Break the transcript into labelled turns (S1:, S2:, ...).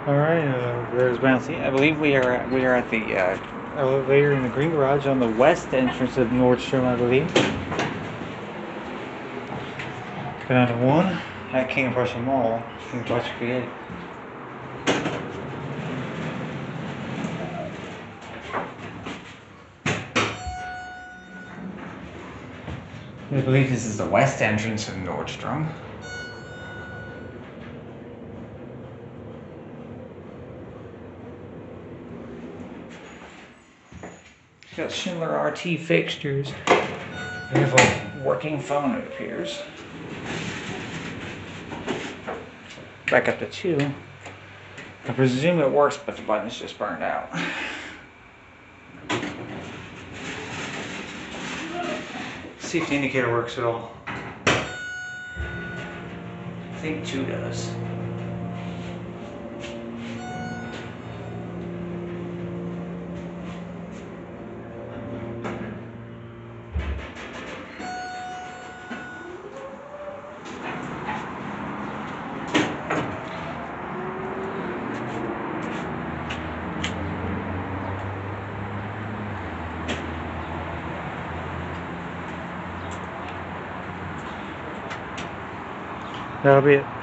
S1: All right, there's Bouncy. I believe we are at the elevator in the green garage on the west entrance of Nordstrom. I believe. Go down to one at King of Prussia Mall. King of Prussia Creative. I believe this is the west entrance of Nordstrom. Got Schindler RT fixtures. We have a working phone, it appears. Back up to 2. I presume it works, but the button's just burned out. See if the indicator works at all. I think 2 does. That'll be it.